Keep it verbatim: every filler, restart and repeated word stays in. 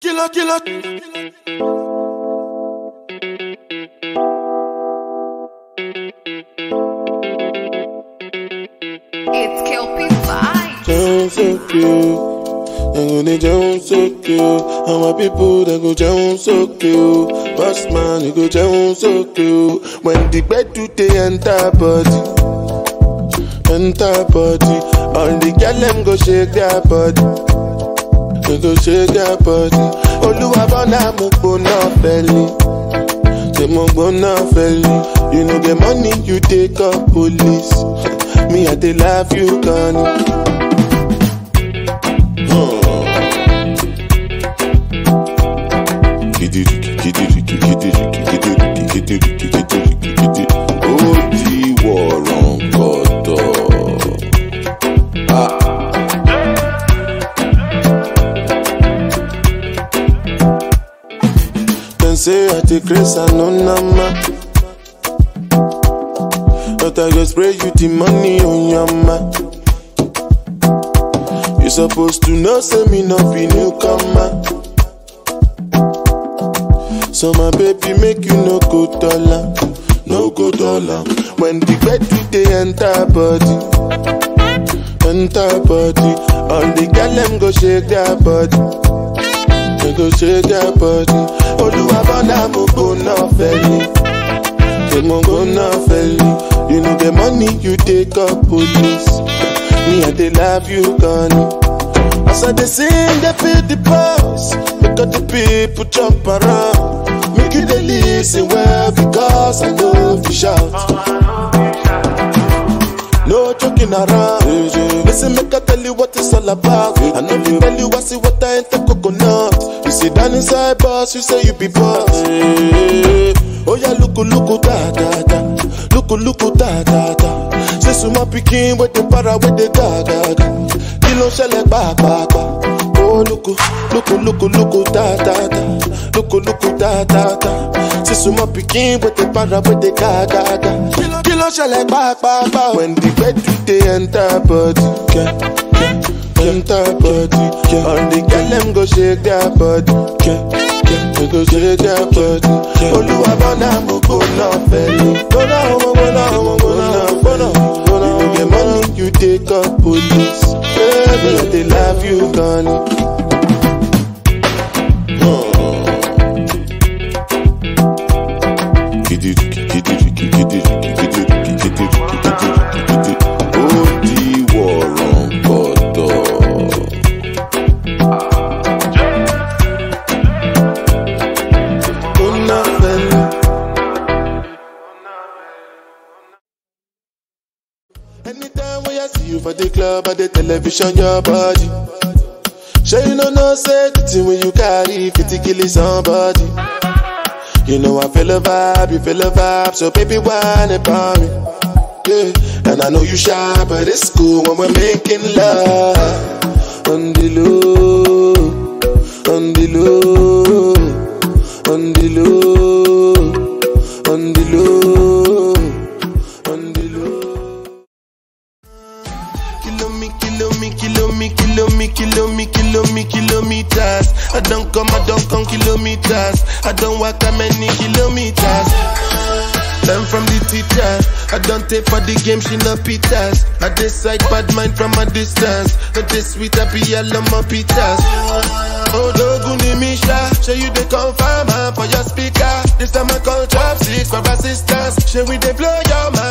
killer, killer. It's Kelpie Vibes. Sound so cute. They go they sound so cute. And my people they go sound so cute. Boss man they go sound so cute. When the bed do they enter body, enter body. All the girl them go shake their body. They go shake their body. Oluwa bona mo bona belly. They mo bona belly. You know the money you take up police. Me I they love you gone. Say I take grace and no nama, but I go spray you the money on your ma. You supposed to know, say me not be newcomer. So my baby make you no go dollar, no go dollar. When the bed do they enter body, enter body. All the girl them go shake their body. They go shake their body. Oluwa bona mo go na felly. They mo go na felly. You know the money you take up police. Me and they love you gone. As I they sing, they feel the pulse. Look at the people jump around. Make you they listen well because I know if you shout. No joking around. Listen, make I tell you what it's all about. I know you tell you I see what I ain't the coconut. You sit down inside boss, you say you be boss. Oh yeah, look, look, da da da. Look, look, da da da. Say suma picking with the para with the ga ga ga. Kilo shell ba ba ba. Oh look, look, look, look, da da da. Look, look, da da da. Say suma picking with the para with the ga ga ga. Kilo shell ba ba ba. When the bed do they enter body, yeah, yeah, enter body, yeah. All the girl them go shake their body, yeah, yeah, they go shake their body, yeah. Oluwa bona mo go na felly. Go na, go na, go na, go na, go na. You get money, you take up police. Baby, they love you gone. Anytime when I see you for the club or the television, your body. Sure you know no safety when you carry fifty killing somebody. You know I feel a vibe, you feel a vibe, so baby whine about me. Yeah, and I know you shy, but it's cool when we're making love. On the low, on the low, on the low, on the low, on the low. Kilo me, kilo me, kilo me, kilo me, kilo me, kilo me, kilometers. I don't come, I don't come kilometers. I don't walk that many kilometers. Learn from the teacher. I don't take for the game, she no pitas. I decide bad mind from a distance. But this sweet happy yellow my pitas. Oh, Doguni Misha, show you the confirm for your speaker. This time I call trap six for assistance. Show we they blow your mind.